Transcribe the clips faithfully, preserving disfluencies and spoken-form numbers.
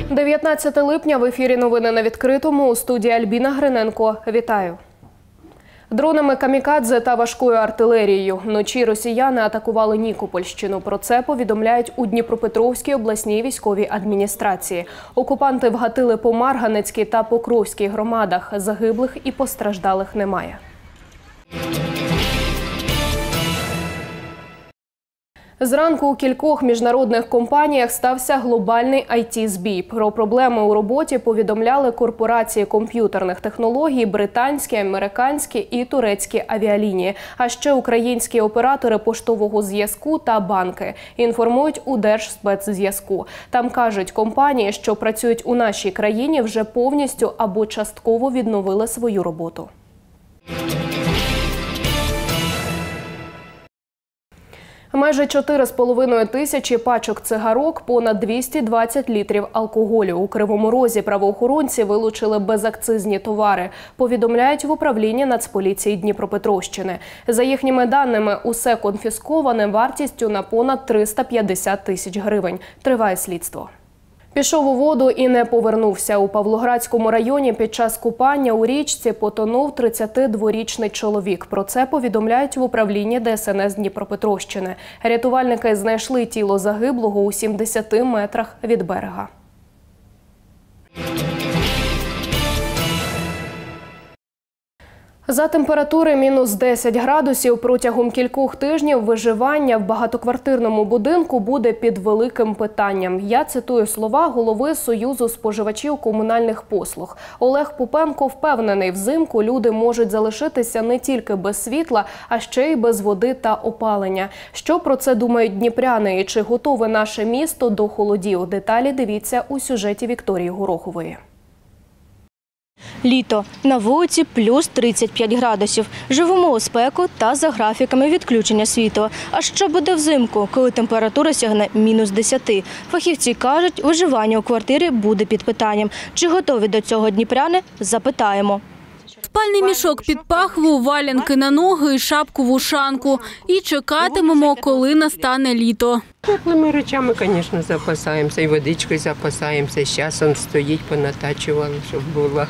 дев'ятнадцяте липня в ефірі «Новини на відкритому», у студії Альбіна Гриненко. Вітаю. Дронами камікадзе та важкою артилерією. Вночі росіяни атакували Нікопольщину. Про це повідомляють у Дніпропетровській обласній військовій адміністрації. Окупанти вгатили по Марганецькій та Покровській громадах. Загиблих і постраждалих немає. Зранку у кількох міжнародних компаніях стався глобальний ай ті-збій. Про проблеми у роботі повідомляли корпорації комп'ютерних технологій, британські, американські і турецькі авіалінії, а ще українські оператори поштового зв'язку та банки, інформують у Держспецзв'язку. Там кажуть, компанії, що працюють у нашій країні, вже повністю або частково відновили свою роботу. Майже чотири з половиною тисячі пачок цигарок, понад двісті двадцять літрів алкоголю. У Кривому Розі правоохоронці вилучили безакцизні товари, повідомляють в управлінні Нацполіції Дніпропетровщини. За їхніми даними, усе конфісковане вартістю на понад триста п'ятдесят тисяч гривень. Триває слідство. Пішов у воду і не повернувся. У Павлоградському районі під час купання у річці потонув тридцятидворічний чоловік. Про це повідомляють в управлінні Де Ес Ен Ес Дніпропетровщини. Рятувальники знайшли тіло загиблого у сімдесяти метрах від берега. За температури мінус десять градусів протягом кількох тижнів виживання в багатоквартирному будинку буде під великим питанням. Я цитую слова голови Союзу споживачів комунальних послуг. Олег Попенко впевнений, взимку люди можуть залишитися не тільки без світла, а ще й без води та опалення. Що про це думають дніпряни і чи готове наше місто до холодів? Деталі дивіться у сюжеті Вікторії Горохової. Літо. На вулиці плюс тридцять п'ять градусів. Живемо у спеку та за графіками відключення світла. А що буде взимку, коли температура сягне мінус десять? Фахівці кажуть, виживання у квартирі буде під питанням. Чи готові до цього дніпряни? Запитаємо. Спальний мішок під пахву, валянки на ноги і шапку в ушанку. І чекатимемо, коли настане літо. Теплими речами, звісно, запасаємося, і водичкою запасаємося. Зараз он стоїть, понатачували, щоб було.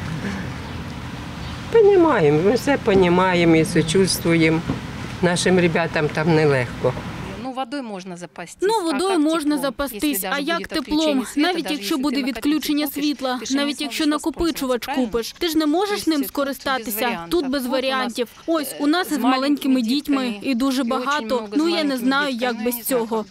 Понімаємо, ми все розуміємо і сочувствуємо. Нашим ребятам там нелегко. Водою можна запастись. Ну, водою можна запастись, а як теплом? Навіть якщо буде відключення світла, навіть якщо накопичувач купиш, ти ж не можеш ним скористатися. Тут без варіантів. Ось, у нас з маленькими дітьми і дуже багато, ну я не знаю, як без цього.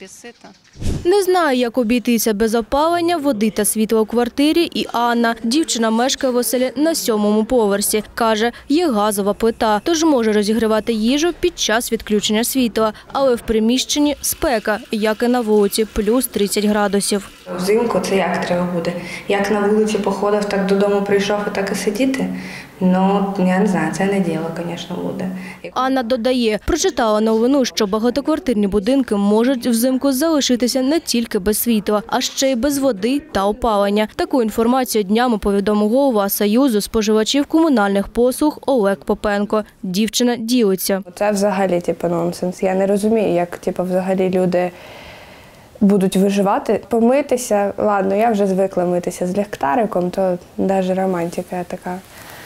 Не знає, як обійтися без опалення, води та світла у квартирі і Анна. Дівчина мешкає в оселі на сьомому поверсі. Каже, є газова плита, тож може розігрівати їжу під час відключення світла. Але в приміщенні спека, як і на вулиці, плюс тридцять градусів. Взимку це як треба буде? Як на вулиці походив, так додому прийшов і так і сидіти? Ну, я не знаю, це не діло, звісно, буде. Анна додає, прочитала новину, що багатоквартирні будинки можуть взимку залишитися не тільки без світла, а ще й без води та опалення. Таку інформацію днями повідомив голова Союзу споживачів комунальних послуг Олег Попенко. Дівчина ділиться. Це взагалі типу, нонсенс. Я не розумію, як типу, взагалі люди будуть виживати. Помитися, ладно, я вже звикла митися з ліхтариком, то навіть романтика така.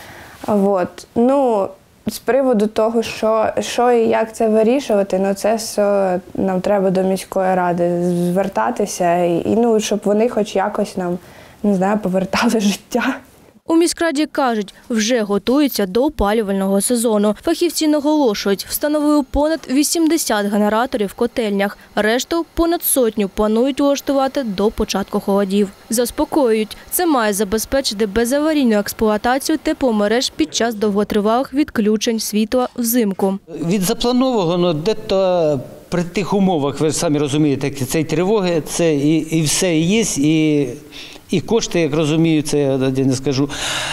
От. Ну, з приводу того, що, що і як це вирішувати, ну це все нам треба до міської ради звертатися, і, і ну, щоб вони хоч якось нам, не знаю, повертали життя. У міськраді кажуть, вже готуються до опалювального сезону. Фахівці наголошують, встановили понад вісімдесят генераторів в котельнях. Решту понад сотню планують влаштувати до початку холодів. Заспокоюють, це має забезпечити безаварійну експлуатацію тепломереж під час довготривалих відключень світла взимку. Від запланованого, де-то при тих умовах, ви самі розумієте, цієї тривоги, це і, і все є, і... І кошти, як розумію, це я не скажу,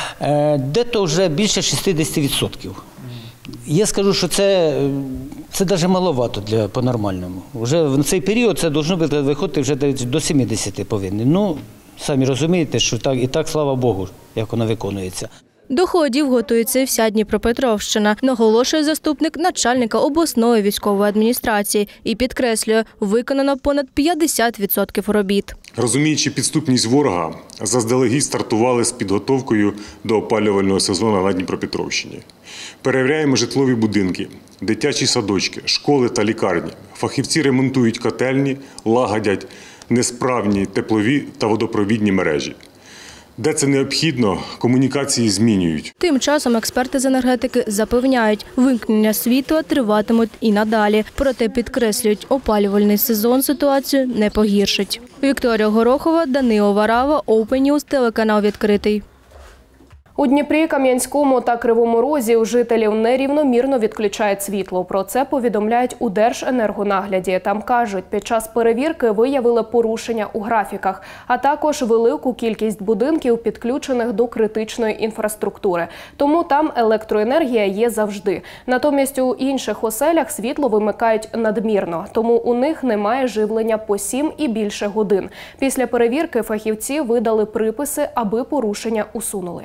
де-то вже більше шістдесят відсотків. Я скажу, що це, це навіть маловато для по-нормальному. Вже в цей період це повинно виходити вже до сімдесяти повинні. Ну, самі розумієте, що так, і так, слава Богу, як воно виконується. До ходів готується і вся Дніпропетровщина, наголошує заступник начальника обласної військової адміністрації і підкреслює, виконано понад п'ятдесят відсотків робіт. Розуміючи підступність ворога, заздалегідь стартували з підготовкою до опалювального сезону на Дніпропетровщині. Перевіряємо житлові будинки, дитячі садочки, школи та лікарні. Фахівці ремонтують котельні, лагодять несправні теплові та водопровідні мережі. Де це необхідно, комунікації змінюють. Тим часом експерти з енергетики запевняють, вимкнення світла триватимуть і надалі. Проте підкреслюють, опалювальний сезон ситуацію не погіршить. Вікторія Горохова, Данило Варава, Open News, телеканал «Відкритий». У Дніпрі, Кам'янському та Кривому Розі у жителів нерівномірно відключають світло. Про це повідомляють у Держенергонагляді. Там кажуть, під час перевірки виявили порушення у графіках, а також велику кількість будинків, підключених до критичної інфраструктури. Тому там електроенергія є завжди. Натомість у інших оселях світло вимикають надмірно, тому у них немає живлення по сім і більше годин. Після перевірки фахівці видали приписи, аби порушення усунули.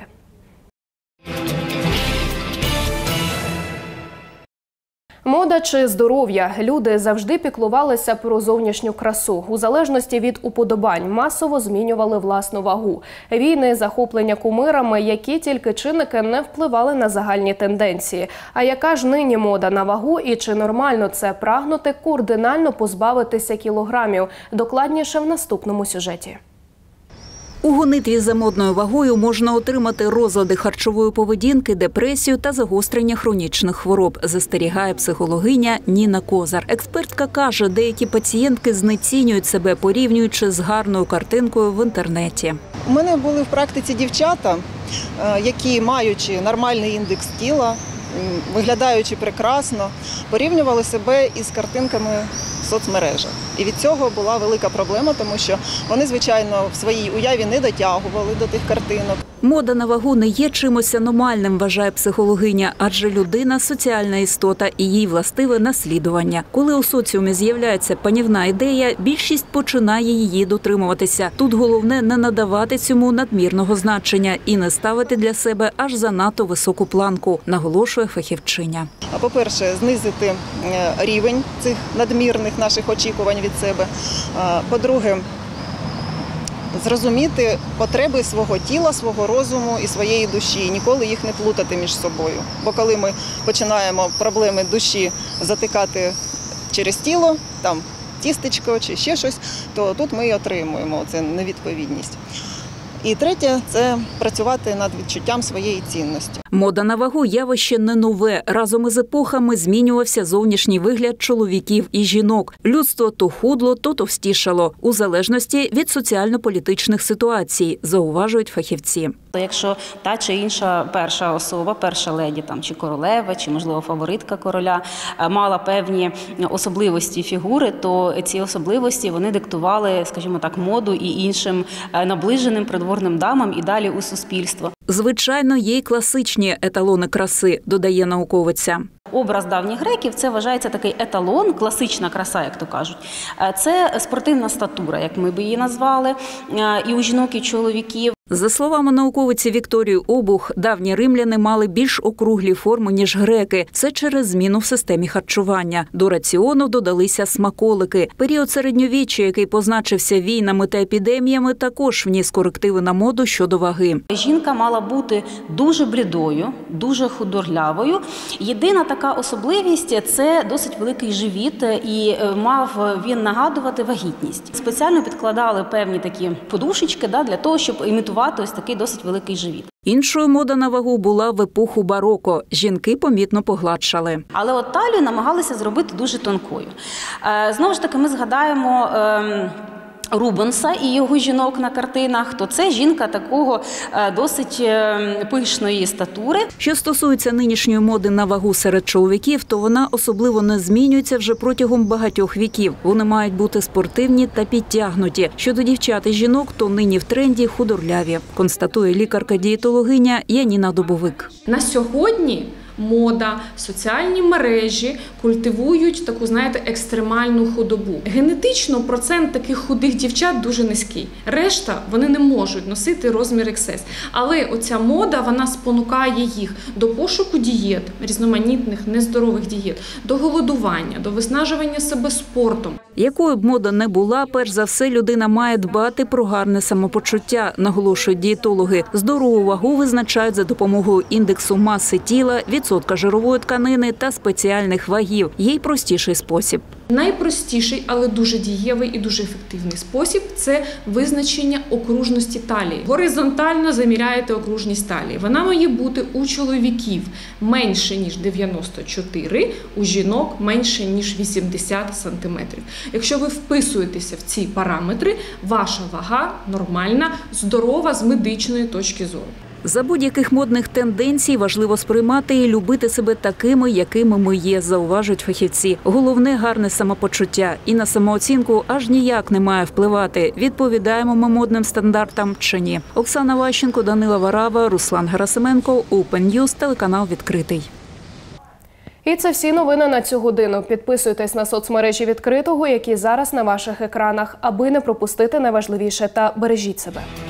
Мода чи здоров'я? Люди завжди піклувалися про зовнішню красу. У залежності від уподобань масово змінювали власну вагу. Війни, захоплення кумирами, які тільки чинники не впливали на загальні тенденції. А яка ж нині мода на вагу і чи нормально це прагнути кардинально позбавитися кілограмів? Докладніше в наступному сюжеті. У гонитві за модною вагою можна отримати розлади харчової поведінки, депресію та загострення хронічних хвороб, застерігає психологиня Ніна Козар. Експертка каже, деякі пацієнтки знецінюють себе, порівнюючи з гарною картинкою в інтернеті. У мене були в практиці дівчата, які, маючи нормальний індекс тіла, виглядаючи прекрасно, порівнювали себе із картинками в соцмережах. І від цього була велика проблема, тому що вони, звичайно, в своїй уяві не дотягували до тих картинок. Мода на вагу не є чимось аномальним, вважає психологиня, адже людина – соціальна істота і їй властиве наслідування. Коли у соціумі з'являється панівна ідея, більшість починає її дотримуватися. Тут головне не надавати цьому надмірного значення і не ставити для себе аж занадто високу планку, наголошує фахівчиня. По-перше, знизити рівень цих надмірних наших очікувань від себе. По-друге, зрозуміти потреби свого тіла, свого розуму і своєї душі, ніколи їх не плутати між собою. Бо коли ми починаємо проблеми душі затикати через тіло, там тістечко чи ще щось, то тут ми і отримуємо це невідповідність. І третє – це працювати над відчуттям своєї цінності. Мода на вагу – явище не нове. Разом із епохами змінювався зовнішній вигляд чоловіків і жінок. Людство то худло, то товстішало. У залежності від соціально-політичних ситуацій, зауважують фахівці. Якщо та чи інша перша особа, перша леді там, чи королева, чи, можливо, фаворитка короля, мала певні особливості фігури, то ці особливості вони диктували, скажімо так, моду і іншим наближеним придворним дамам і далі у суспільство. Звичайно, є й класичні еталони краси, додає науковиця. Образ давніх греків – це вважається такий еталон, класична краса, як то кажуть. Це спортивна статура, як ми б її назвали, і у жінок, і чоловіків. За словами науковиці Вікторії Обух, давні римляни мали більш округлі форми, ніж греки. Це через зміну в системі харчування. До раціону додалися смаколики. Період середньовіччя, який позначився війнами та епідеміями, також вніс корективи на моду щодо ваги. Жінка мала бути дуже блідою, дуже худорлявою. Єдина така особливість – це досить великий живіт, і мав він нагадувати вагітність. Спеціально підкладали певні такі подушечки для того, щоб імітувати ось такий досить великий живіт. Іншою мода на вагу була в епоху бароко. Жінки помітно погладшали. Але от талію намагалися зробити дуже тонкою. Знову ж таки, ми згадаємо Рубенса і його жінок на картинах, то це жінка такого досить пишної статури. Що стосується нинішньої моди на вагу серед чоловіків, то вона особливо не змінюється вже протягом багатьох віків. Вони мають бути спортивні та підтягнуті. Щодо дівчат і жінок, то нині в тренді худорляві, констатує лікарка-дієтологиня Яніна Дубовик. На сьогодні мода, соціальні мережі культивують таку, знаєте, екстремальну худобу. Генетично процент таких худих дівчат дуже низький. Решта, вони не можуть носити розмір ікс ес. Але оця мода, вона спонукає їх до пошуку дієт, різноманітних, нездорових дієт, до голодування, до виснажування себе спортом. Якою б мода не була, перш за все людина має дбати про гарне самопочуття, наголошують дієтологи. Здорову вагу визначають за допомогою індексу маси тіла, відсотка жирової тканини та спеціальних вагів. Є й простіший спосіб. Найпростіший, але дуже дієвий і дуже ефективний спосіб – це визначення окружності талії. Горизонтально заміряєте окружність талії. Вона має бути у чоловіків менше, ніж дев'яносто чотири, у жінок менше, ніж вісімдесят сантиметрів. Якщо ви вписуєтеся в ці параметри, ваша вага нормальна, здорова з медичної точки зору. За будь-яких модних тенденцій важливо сприймати і любити себе такими, якими ми є, зауважують фахівці. Головне – гарне самопочуття. І на самооцінку аж ніяк не має впливати, відповідаємо ми модним стандартам чи ні. Оксана Ващенко, Данила Варава, Руслан Герасименко, Open News, телеканал «Відкритий». І це всі новини на цю годину. Підписуйтесь на соцмережі «Відкритого», які зараз на ваших екранах, аби не пропустити найважливіше, та бережіть себе.